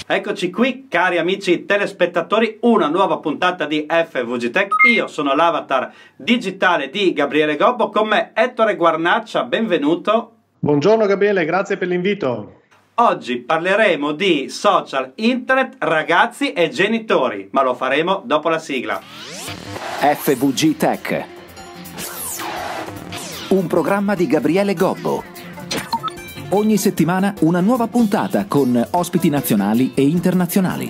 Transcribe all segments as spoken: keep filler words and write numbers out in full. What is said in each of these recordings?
Eccoci qui, cari amici telespettatori, una nuova puntata di F V G Tech. Io sono l'avatar digitale di Gabriele Gobbo, con me Ettore Guarnaccia, benvenuto. Buongiorno Gabriele, grazie per l'invito. Oggi parleremo di social, internet, ragazzi e genitori, ma lo faremo dopo la sigla. F V G Tech, un programma di Gabriele Gobbo. Ogni settimana una nuova puntata con ospiti nazionali e internazionali.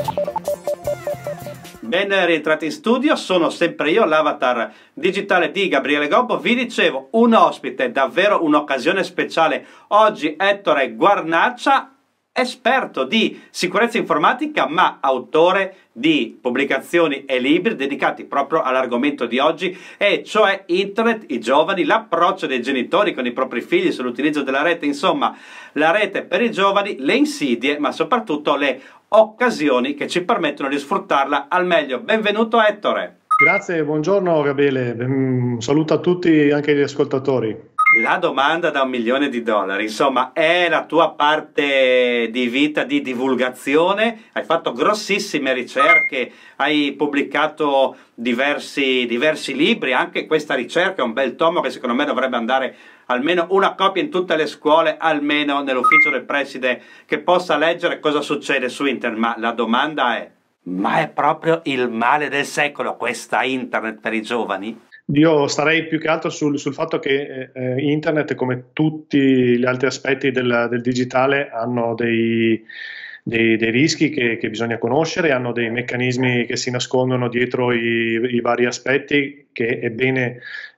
Ben rientrati in studio, sono sempre io, l'avatar digitale di Gabriele Gobbo. Vi dicevo, un ospite, davvero un'occasione speciale. Oggi Ettore Guarnaccia, esperto di sicurezza informatica, ma autore di pubblicazioni e libri dedicati proprio all'argomento di oggi, e cioè internet, i giovani, l'approccio dei genitori con i propri figli sull'utilizzo della rete, insomma la rete per i giovani, le insidie, ma soprattutto le occasioni che ci permettono di sfruttarla al meglio. Benvenuto Ettore. Grazie, buongiorno Gabriele, un saluto a tutti, anche gli ascoltatori. La domanda da un milione di dollari, insomma, è la tua parte di vita di divulgazione, hai fatto grossissime ricerche, hai pubblicato diversi, diversi libri, anche questa ricerca è un bel tomo che secondo me dovrebbe andare almeno una copia in tutte le scuole, almeno nell'ufficio del preside, che possa leggere cosa succede su internet. Ma la domanda è, ma è proprio il male del secolo questa internet per i giovani? Io starei più che altro sul, sul fatto che eh, internet, come tutti gli altri aspetti del, del digitale, hanno dei, dei, dei rischi che, che bisogna conoscere, hanno dei meccanismi che si nascondono dietro i, i vari aspetti, che è bene,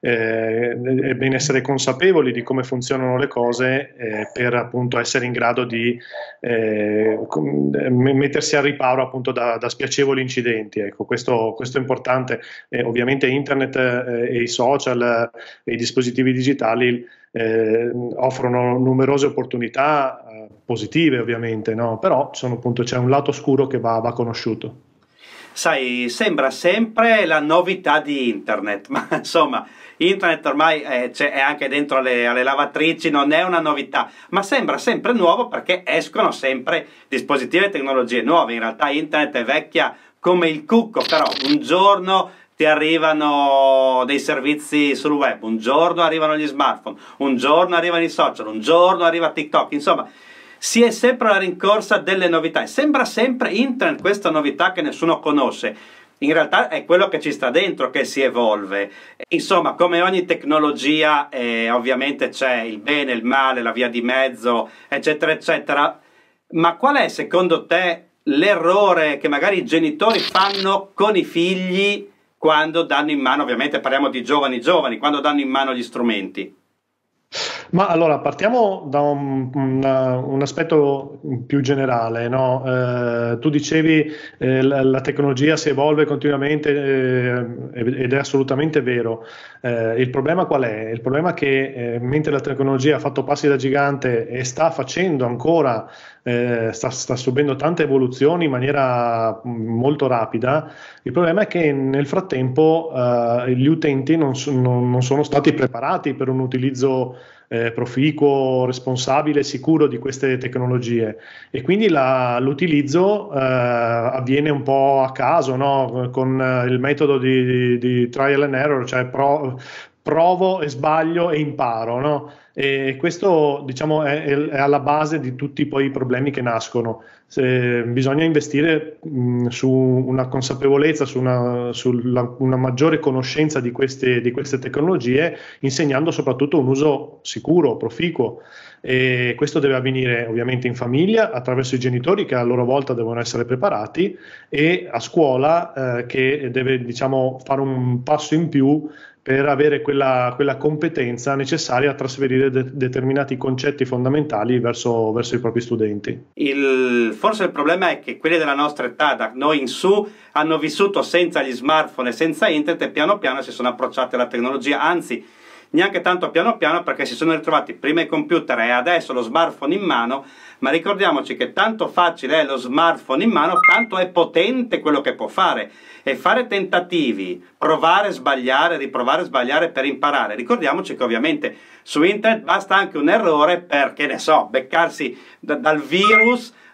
eh, è bene essere consapevoli di come funzionano le cose eh, per appunto essere in grado di eh, mettersi al riparo appunto da, da spiacevoli incidenti. Ecco, questo, questo è importante. Eh, ovviamente internet eh, e i social e i dispositivi digitali eh, offrono numerose opportunità eh, positive, ovviamente, no? Però sono, appunto, c'è un lato oscuro che va, va conosciuto. Sai, sembra sempre la novità di internet, ma insomma, internet ormai è, è anche dentro le, alle lavatrici, non è una novità, ma sembra sempre nuovo perché escono sempre dispositivi e tecnologie nuove. In realtà internet è vecchia come il cucco, però un giorno ti arrivano dei servizi sul web, un giorno arrivano gli smartphone, un giorno arrivano i social, un giorno arriva TikTok, insomma si è sempre alla rincorsa delle novità e sembra sempre internet questa novità che nessuno conosce. In realtà è quello che ci sta dentro che si evolve. Insomma, come ogni tecnologia, eh, ovviamente c'è il bene, il male, la via di mezzo, eccetera, eccetera. Ma qual è secondo te l'errore che magari i genitori fanno con i figli quando danno in mano, ovviamente parliamo di giovani giovani, quando danno in mano gli strumenti? Ma allora partiamo da un, una, un aspetto più generale, no? Eh, tu dicevi eh, la, la tecnologia si evolve continuamente eh, ed è assolutamente vero. Eh, il problema qual è? Il problema è che eh, mentre la tecnologia ha fatto passi da gigante e sta facendo ancora, eh, sta, sta subendo tante evoluzioni in maniera molto rapida, il problema è che nel frattempo eh, gli utenti non, so, non, non sono stati preparati per un utilizzo Eh, proficuo, responsabile e sicuro di queste tecnologie, e quindi l'utilizzo eh, avviene un po' a caso, no? Con eh, il metodo di, di, di trial and error, cioè pro, provo e sbaglio e imparo, no? E questo, diciamo, è, è alla base di tutti poi i problemi che nascono. Se bisogna investire mh, su una consapevolezza, su una, sulla, una maggiore conoscenza di queste, di queste tecnologie, insegnando soprattutto un uso sicuro, proficuo. E questo deve avvenire ovviamente in famiglia, attraverso i genitori che a loro volta devono essere preparati, e a scuola eh, che deve, diciamo, fare un passo in più per avere quella, quella competenza necessaria a trasferire de determinati concetti fondamentali verso, verso i propri studenti. Il, forse il problema è che quelli della nostra età, da noi in su, hanno vissuto senza gli smartphone e senza internet e piano piano si sono approcciati alla tecnologia, anzi neanche tanto piano piano, perché si sono ritrovati prima i computer e adesso lo smartphone in mano. Ma ricordiamoci che tanto facile è lo smartphone in mano, tanto è potente quello che può fare, e fare tentativi, provare, sbagliare, riprovare, sbagliare per imparare. Ricordiamoci che ovviamente su internet basta anche un errore per, che ne so, beccarsi da, dal virus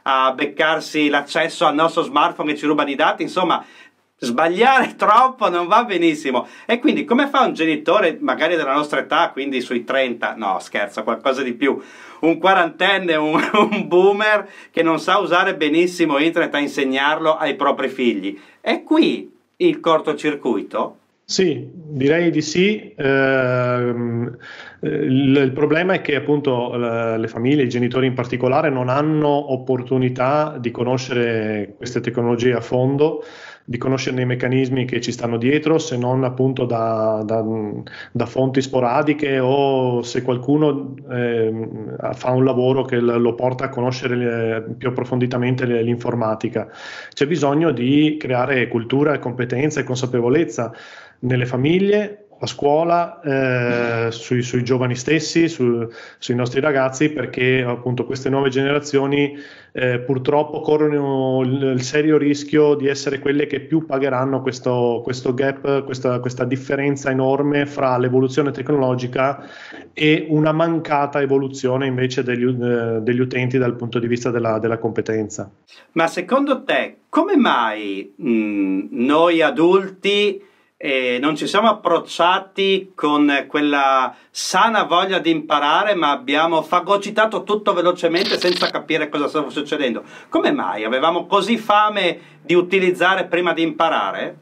a beccarsi l'accesso al nostro smartphone e ci rubano i dati, insomma sbagliare troppo non va benissimo. E quindi come fa un genitore magari della nostra età, quindi sui trenta, no scherzo, qualcosa di più, un quarantenne, un, un boomer che non sa usare benissimo internet, a insegnarlo ai propri figli? È qui il cortocircuito? Sì, direi di sì. Eh, il, il problema è che appunto le famiglie, i genitori in particolare, non hanno opportunità di conoscere queste tecnologie a fondo, di conoscere i meccanismi che ci stanno dietro, se non appunto da, da, da fonti sporadiche, o se qualcuno eh, fa un lavoro che lo porta a conoscere le, più approfonditamente l'informatica. C'è bisogno di creare cultura, competenza e consapevolezza nelle famiglie, a scuola, eh, sui, sui giovani stessi, su, sui nostri ragazzi, perché appunto queste nuove generazioni eh, purtroppo corrono il, il serio rischio di essere quelle che più pagheranno questo, questo gap, questa, questa differenza enorme fra l'evoluzione tecnologica e una mancata evoluzione invece degli, eh, degli utenti dal punto di vista della, della competenza. Ma secondo te come mai mh, noi adulti e non ci siamo approcciati con quella sana voglia di imparare, ma abbiamo fagocitato tutto velocemente senza capire cosa stava succedendo? Come mai? Avevamo così fame di utilizzare prima di imparare?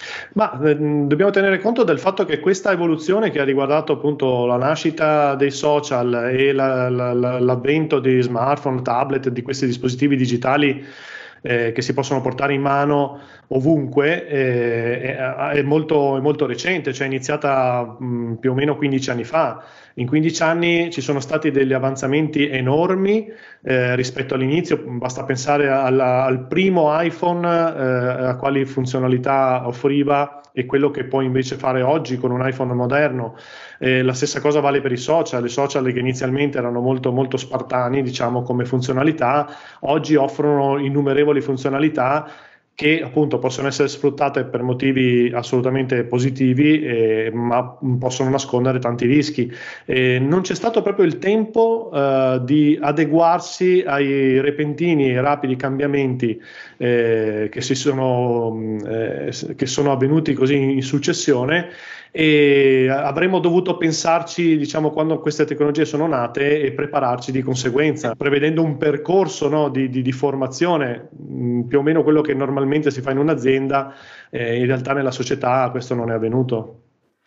Ma eh, dobbiamo tenere conto del fatto che questa evoluzione, che ha riguardato appunto la nascita dei social e la, la, la, l'avvento di smartphone, tablet, di questi dispositivi digitali Eh, che si possono portare in mano ovunque, eh, è, è, molto, è molto recente, cioè è iniziata mh, più o meno quindici anni fa. In quindici anni ci sono stati degli avanzamenti enormi eh, rispetto all'inizio. Basta pensare alla, al primo iPhone, eh, a quali funzionalità offriva e quello che puoi invece fare oggi con un iPhone moderno. Eh, la stessa cosa vale per i social. I social, che inizialmente erano molto, molto spartani, diciamo, come funzionalità, oggi offrono innumerevoli funzionalità che appunto possono essere sfruttate per motivi assolutamente positivi, eh, ma possono nascondere tanti rischi. Eh, non c'è stato proprio il tempo eh, di adeguarsi ai repentini e rapidi cambiamenti eh, che, si sono, eh, che sono avvenuti così in successione, e avremmo dovuto pensarci, diciamo, quando queste tecnologie sono nate, e prepararci di conseguenza, prevedendo un percorso, no, di, di, di formazione, mh, più o meno quello che normalmente si fa in un'azienda. Eh, in realtà nella società questo non è avvenuto.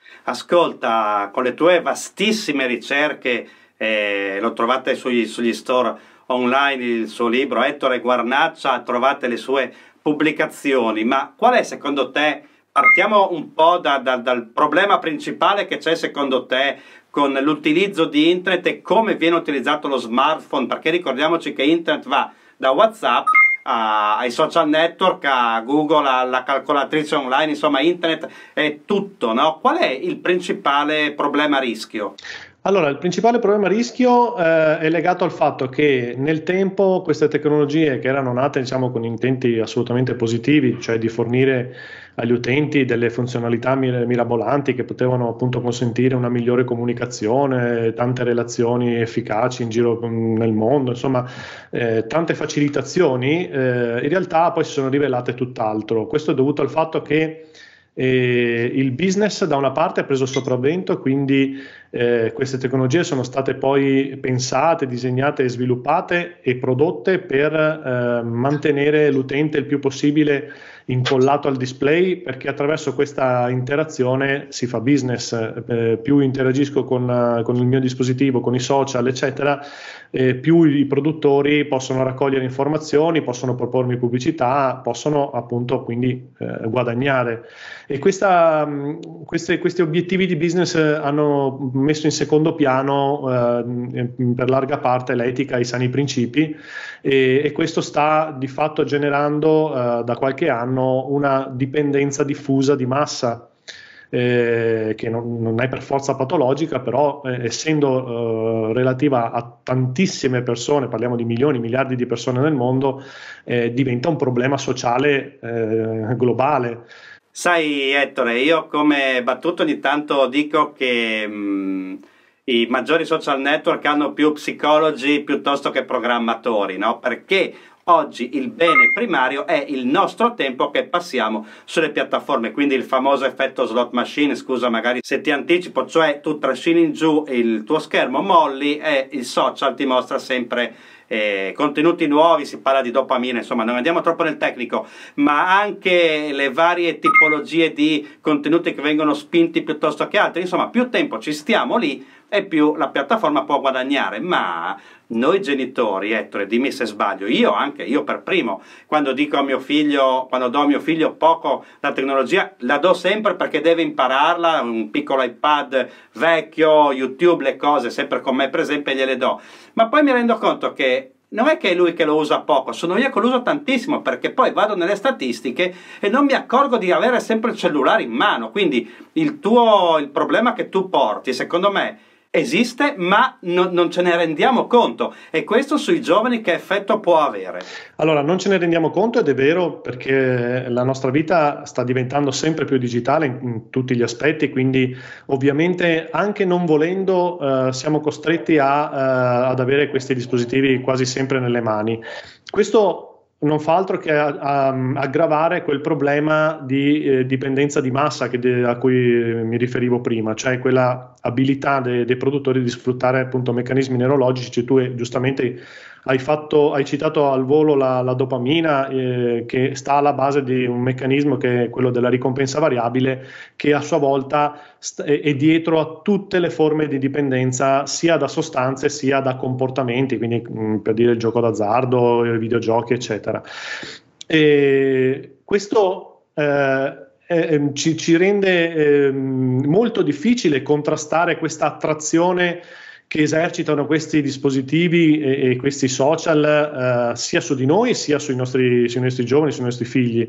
Ascolta, con le tue vastissime ricerche, eh, lo trovate sugli, sugli store online, il suo libro Ettore Guarnaccia, trovate le sue pubblicazioni, ma qual è secondo te? Partiamo un po' da, da, dal problema principale che c'è secondo te con l'utilizzo di internet e come viene utilizzato lo smartphone, perché ricordiamoci che internet va da WhatsApp a, ai social network, a Google, alla calcolatrice online, insomma internet è tutto, no? Qual è il principale problema a rischio? Allora, il principale problema a rischio eh, è legato al fatto che nel tempo queste tecnologie, che erano nate, diciamo, con intenti assolutamente positivi, cioè di fornire agli utenti delle funzionalità mir- mirabolanti che potevano appunto consentire una migliore comunicazione, tante relazioni efficaci in giro mh, nel mondo, insomma eh, tante facilitazioni, eh, in realtà poi si sono rivelate tutt'altro. Questo è dovuto al fatto che E il business da una parte ha preso sopravvento, quindi eh, queste tecnologie sono state poi pensate, disegnate, sviluppate e prodotte per eh, mantenere l'utente il più possibile incollato al display, perché attraverso questa interazione si fa business. Eh, più interagisco con, con il mio dispositivo, con i social eccetera, eh, più i produttori possono raccogliere informazioni, possono propormi pubblicità, possono appunto quindi eh, guadagnare. E questa, queste, questi obiettivi di business hanno messo in secondo piano eh, per larga parte l'etica e i sani principi, e, e questo sta di fatto generando eh, da qualche anno una dipendenza diffusa di massa, eh, che non, non è per forza patologica, però eh, essendo eh, relativa a tantissime persone, parliamo di milioni, miliardi di persone nel mondo, eh, diventa un problema sociale eh, globale. Sai Ettore, io come battuto ogni tanto dico che mh, i maggiori social network hanno più psicologi piuttosto che programmatori, no? Perché Oggi il bene primario è il nostro tempo che passiamo sulle piattaforme, quindi il famoso effetto slot machine, scusa magari se ti anticipo, cioè tu trascini in giù il tuo schermo, molli e il social ti mostra sempre eh, contenuti nuovi, si parla di dopamina, insomma non andiamo troppo nel tecnico, ma anche le varie tipologie di contenuti che vengono spinti piuttosto che altri, insomma più tempo ci stiamo lì e più la piattaforma può guadagnare. Ma noi genitori, Ettore, dimmi se sbaglio, io anche, io per primo, quando dico a mio figlio, quando do a mio figlio poco la tecnologia, la do sempre perché deve impararla, un piccolo iPad vecchio, YouTube, le cose sempre con me presente gliele do, ma poi mi rendo conto che non è che è lui che lo usa poco, sono io che lo uso tantissimo, perché poi vado nelle statistiche e non mi accorgo di avere sempre il cellulare in mano. Quindi il tuo, il problema che tu porti, secondo me, esiste, ma no, non ce ne rendiamo conto, e questo sui giovani che effetto può avere? Allora, non ce ne rendiamo conto ed è vero, perché la nostra vita sta diventando sempre più digitale in, in tutti gli aspetti, quindi ovviamente anche non volendo eh, siamo costretti a, eh, ad avere questi dispositivi quasi sempre nelle mani. Questo non fa altro che a, a, aggravare quel problema di eh, dipendenza di massa che de, a cui mi riferivo prima, cioè quella abilità de, dei produttori di sfruttare appunto meccanismi neurologici. Cioè, tu eh, giustamente hai, fatto, hai citato al volo la, la dopamina, eh, che sta alla base di un meccanismo che è quello della ricompensa variabile, che a sua volta è, è dietro a tutte le forme di dipendenza, sia da sostanze sia da comportamenti, quindi mh, per dire il gioco d'azzardo, i videogiochi, eccetera. E questo eh, eh, ci, ci rende eh, molto difficile contrastare questa attrazione che esercitano questi dispositivi e, e questi social eh, sia su di noi sia sui nostri, sui nostri giovani, sui nostri figli,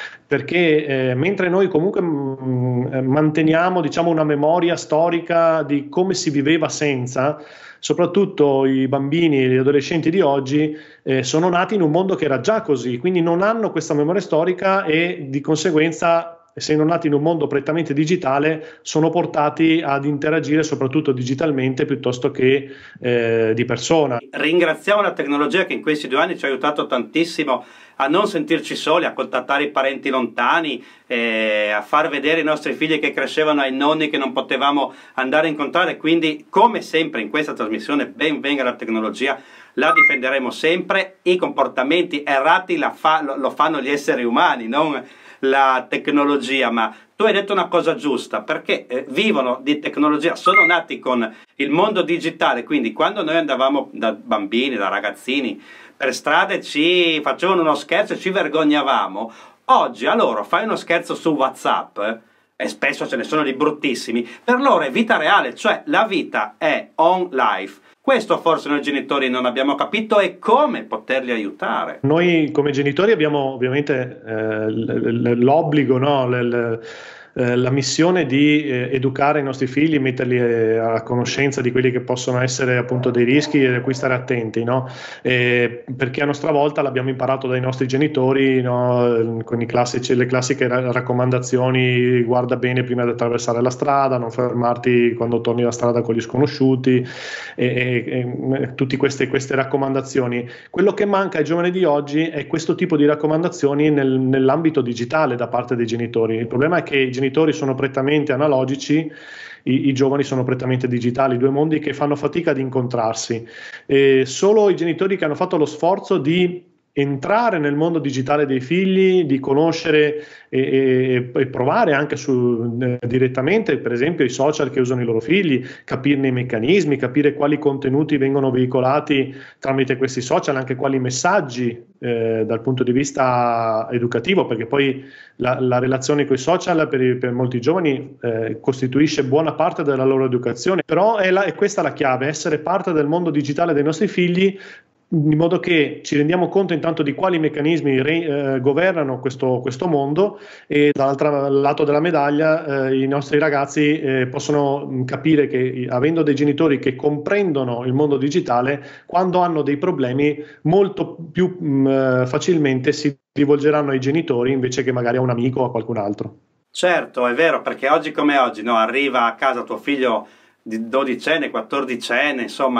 perché eh, mentre noi comunque mh, manteniamo, diciamo, una memoria storica di come si viveva senza, soprattutto i bambini e gli adolescenti di oggi eh, sono nati in un mondo che era già così, quindi non hanno questa memoria storica e di conseguenza, essendo nati in un mondo prettamente digitale, sono portati ad interagire soprattutto digitalmente piuttosto che eh, di persona. Ringraziamo la tecnologia che in questi due anni ci ha aiutato tantissimo a non sentirci soli, a contattare i parenti lontani, eh, a far vedere i nostri figli che crescevano ai nonni che non potevamo andare a incontrare. Quindi, come sempre in questa trasmissione, ben venga la tecnologia, la difenderemo sempre. I comportamenti errati la fa, lo, lo fanno gli esseri umani, non la tecnologia. Ma tu hai detto una cosa giusta, perché eh, vivono di tecnologia, sono nati con il mondo digitale, quindi quando noi andavamo da bambini, da ragazzini, per strade ci facevano uno scherzo e ci vergognavamo. Oggi a loro fai uno scherzo su WhatsApp, eh, e spesso ce ne sono di bruttissimi, per loro è vita reale, cioè la vita è on life. Questo forse noi genitori non abbiamo capito, e come poterli aiutare. Noi come genitori abbiamo ovviamente eh, l'obbligo, no? L Eh, la missione di eh, educare i nostri figli, metterli eh, a conoscenza di quelli che possono essere appunto dei rischi e a cui stare attenti, no? Eh, perché a nostra volta l'abbiamo imparato dai nostri genitori, no? Con i classici, le classiche ra raccomandazioni: guarda bene prima di attraversare la strada, non fermarti quando torni la strada con gli sconosciuti, e, e, e tutte queste, queste raccomandazioni. Quello che manca ai giovani di oggi è questo tipo di raccomandazioni nel, nell'ambito digitale da parte dei genitori. Il problema è che i genitori sono prettamente analogici, i, i giovani sono prettamente digitali, due mondi che fanno fatica ad incontrarsi. E solo i genitori che hanno fatto lo sforzo di entrare nel mondo digitale dei figli, di conoscere e, e, e provare anche su, eh, direttamente, per esempio, i social che usano i loro figli, capirne i meccanismi, capire quali contenuti vengono veicolati tramite questi social, anche quali messaggi eh, dal punto di vista educativo, perché poi la, la relazione con i social per, i, per molti giovani eh, costituisce buona parte della loro educazione. Però è, la, è questa la chiave: essere parte del mondo digitale dei nostri figli, in modo che ci rendiamo conto intanto di quali meccanismi re, eh, governano questo, questo mondo, e dall'altro lato della medaglia eh, i nostri ragazzi eh, possono capire che, avendo dei genitori che comprendono il mondo digitale, quando hanno dei problemi molto più mh, facilmente si rivolgeranno ai genitori invece che magari a un amico o a qualcun altro. Certo, è vero, perché oggi come oggi, no, arriva a casa tuo figlio di dodicenne, quattordicenne, insomma,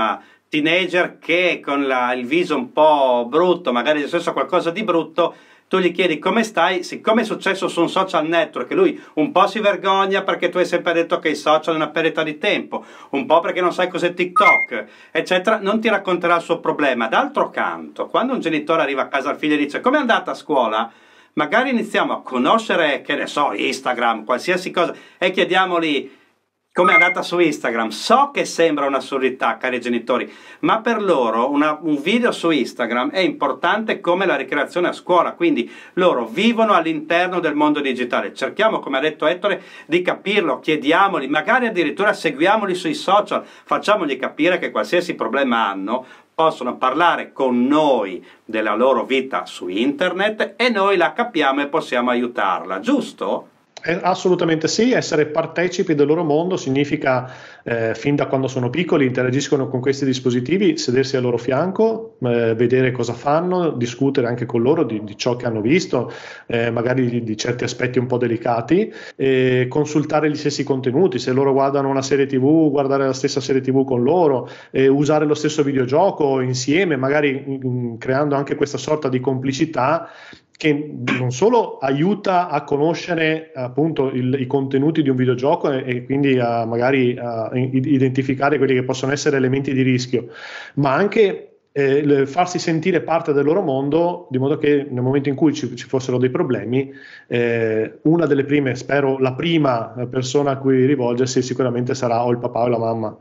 teenager che con la, il viso un po' brutto, magari è successo qualcosa di brutto, tu gli chiedi come stai, siccome è successo su un social network, che lui un po' si vergogna perché tu hai sempre detto che i social è una perdita di tempo, un po' perché non sai cos'è TikTok, eccetera, non ti racconterà il suo problema. D'altro canto, quando un genitore arriva a casa al figlio e dice come è andata a scuola, magari iniziamo a conoscere, che ne so, Instagram, qualsiasi cosa, e chiediamogli come è andata su Instagram. So che sembra un'assurdità, cari genitori, ma per loro una, un video su Instagram è importante come la ricreazione a scuola, quindi loro vivono all'interno del mondo digitale. Cerchiamo, come ha detto Ettore, di capirlo, chiediamoli, magari addirittura seguiamoli sui social, facciamogli capire che qualsiasi problema hanno possono parlare con noi della loro vita su internet e noi la capiamo e possiamo aiutarla, giusto? Eh, assolutamente sì, essere partecipi del loro mondo significa eh, fin da quando sono piccoli interagiscono con questi dispositivi, sedersi al loro fianco, eh, vedere cosa fanno, discutere anche con loro di, di ciò che hanno visto, eh, magari di, di certi aspetti un po' delicati, eh, consultare gli stessi contenuti, se loro guardano una serie tivù, guardare la stessa serie tivù con loro, eh, usare lo stesso videogioco insieme, magari mh, creando anche questa sorta di complicità che non solo aiuta a conoscere appunto il, i contenuti di un videogioco e, e quindi a magari a identificare quelli che possono essere elementi di rischio, ma anche eh, farsi sentire parte del loro mondo, di modo che nel momento in cui ci, ci fossero dei problemi, eh, una delle prime, spero la prima persona a cui rivolgersi sicuramente sarà o il papà o la mamma.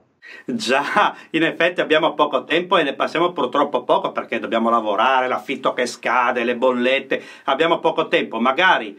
Già, in effetti abbiamo poco tempo e ne passiamo purtroppo poco perché dobbiamo lavorare, l'affitto che scade, le bollette, abbiamo poco tempo, magari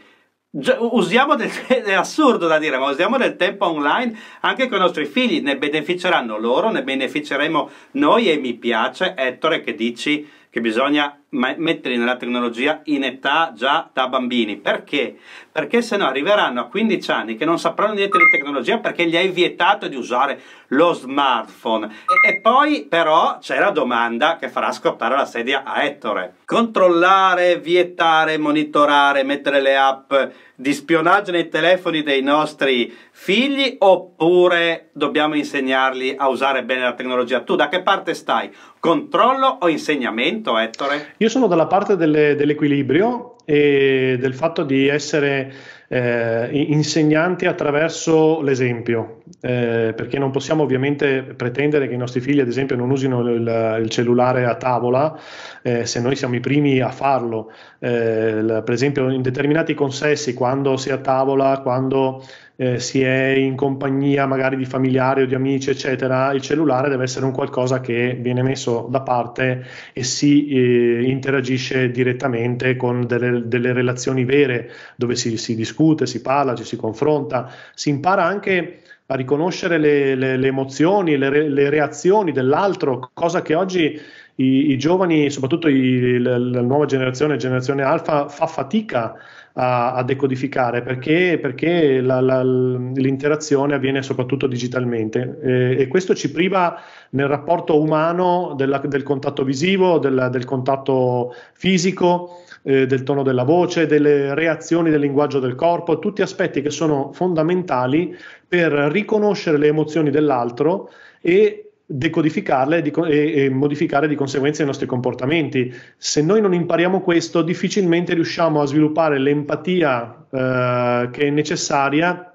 usiamo del, è assurdo da dire, ma usiamo del tempo online anche con i nostri figli, ne beneficeranno loro, ne beneficeremo noi e mi piace, Ettore, che dici che bisogna metterli nella tecnologia in età già da bambini. Perché? Perché se no arriveranno a quindici anni che non sapranno niente di tecnologia perché gli hai vietato di usare lo smartphone. E, e poi però c'è la domanda che farà scottare la sedia a Ettore. Controllare, vietare, monitorare, mettere le app di spionaggio nei telefoni dei nostri figli, oppure dobbiamo insegnarli a usare bene la tecnologia? Tu da che parte stai? Controllo o insegnamento, Ettore? Io sono dalla parte delle, dell'equilibrio e del fatto di essere eh, insegnanti attraverso l'esempio, eh, perché non possiamo ovviamente pretendere che i nostri figli ad esempio non usino il, il cellulare a tavola eh, se noi siamo i primi a farlo. Eh, la, per esempio in determinati consessi, quando si è a tavola, quando eh, si è in compagnia magari di familiari o di amici eccetera, il cellulare deve essere un qualcosa che viene messo da parte e si eh, interagisce direttamente con delle, delle relazioni vere dove si, si discute, si parla, ci si confronta, si impara anche a riconoscere le, le, le emozioni, le, le reazioni dell'altro, cosa che oggi i, i giovani, soprattutto i, la, la nuova generazione, generazione alfa, fa fatica a, a decodificare perché, perché la, la, l'interazione avviene soprattutto digitalmente e, e questo ci priva nel rapporto umano della, del contatto visivo, del, del contatto fisico, eh, del tono della voce, delle reazioni del linguaggio del corpo, tutti aspetti che sono fondamentali per riconoscere le emozioni dell'altro e decodificarle e, di, e, e modificare di conseguenza i nostri comportamenti. Se noi non impariamo questo, difficilmente riusciamo a sviluppare l'empatia eh, che è necessaria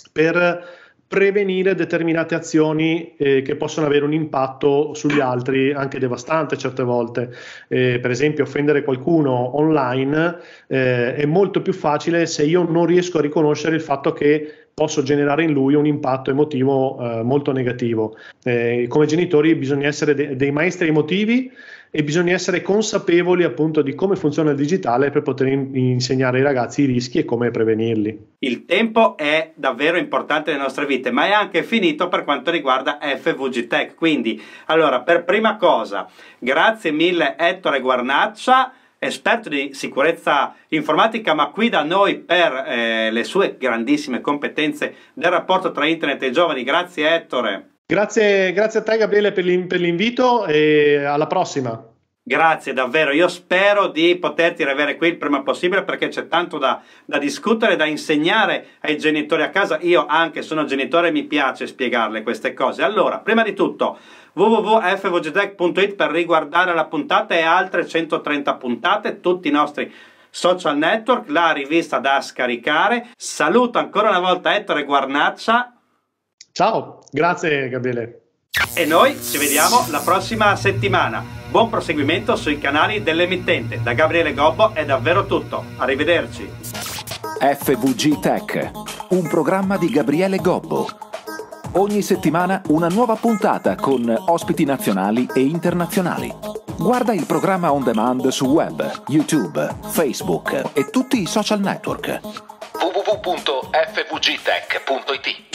per prevenire determinate azioni eh, che possono avere un impatto sugli altri anche devastante certe volte. Eh, per esempio offendere qualcuno online eh, è molto più facile se io non riesco a riconoscere il fatto che posso generare in lui un impatto emotivo eh, molto negativo. Eh, come genitori bisogna essere de- dei maestri emotivi e bisogna essere consapevoli appunto di come funziona il digitale per poter in- insegnare ai ragazzi i rischi e come prevenirli. Il tempo è davvero importante nelle nostre vite, ma è anche finito per quanto riguarda F V G Tech. Quindi, allora, per prima cosa, grazie mille Ettore Guarnaccia, esperto di sicurezza informatica, ma qui da noi per eh, le sue grandissime competenze del rapporto tra internet e i giovani. Grazie Ettore. Grazie, grazie a te Gabriele per l'invito e alla prossima. Grazie davvero, io spero di poterti riavere qui il prima possibile perché c'è tanto da, da discutere, da insegnare ai genitori a casa. Io anche sono genitore e mi piace spiegarle queste cose. Allora, prima di tutto w w w punto f v g tech punto it per riguardare la puntata e altre centotrenta puntate, tutti i nostri social network, la rivista da scaricare. Saluto ancora una volta Ettore Guarnaccia. Ciao, grazie Gabriele. E noi ci vediamo la prossima settimana. Buon proseguimento sui canali dell'emittente. Da Gabriele Gobbo è davvero tutto. Arrivederci. F V G Tech, un programma di Gabriele Gobbo. Ogni settimana una nuova puntata con ospiti nazionali e internazionali. Guarda il programma on demand su web, YouTube, Facebook e tutti i social network. w w w punto f v g tech punto it